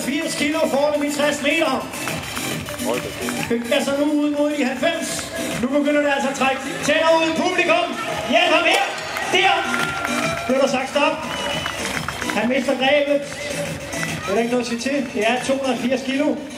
280 kilo forløb i 60 meter. Køkken er så nu ud mod de 90. Nu begynder det altså at trække tættere ud. Publikum, hjælp ham her. Der blev der sagt stop. Han mister grebet. Det er der ikke noget at sige til. Det er 280 kilo.